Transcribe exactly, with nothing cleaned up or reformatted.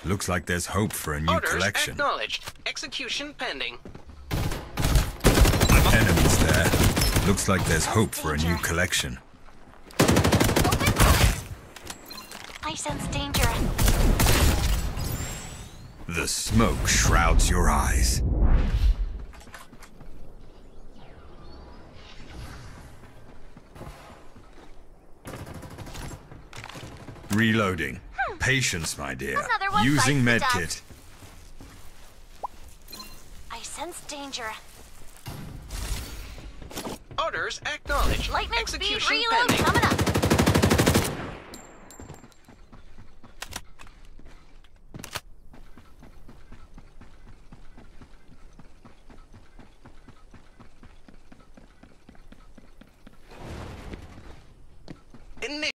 Looks like there's hope for a new Orders collection. acknowledged. Execution pending. Enemies there. Looks like there's hope for a new collection. I sense danger. The smoke shrouds your eyes. Reloading. Hmm. Patience, my dear. Another one Using bites the medkit. I sense danger. Orders acknowledged. Lightning Execution speed reload pending. coming up. Initiate.